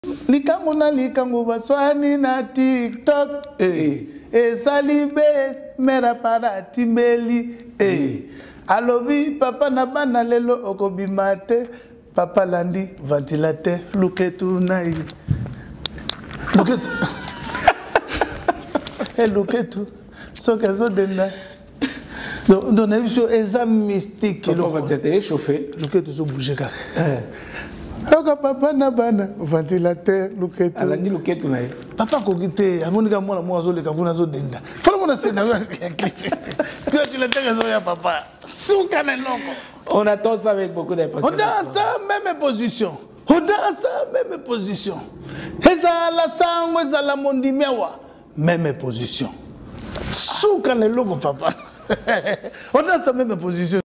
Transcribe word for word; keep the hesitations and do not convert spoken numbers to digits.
Likango na likango baswani na TikTok eh eh salibe mera para timbeli eh alobi papa na bana lelo okobimate papa landi ventilateur luketu nai luketu eh luketu so kazo denda donc on a vu sur eza mystique le ventilateur est chauffé luketu so bouger kaka eh Oka papa na bana ventilateur luketu alandi luketu na papa kokite amonika mwana mwana zo leka kuna zo denda fala mona sena ya clip ventilateur zo ya papa suka na loko on attend ça avec beaucoup d'impatience. On danse même position on danse même position eza la sango eza la mondimiawa même position suka na loko papa on danse même position.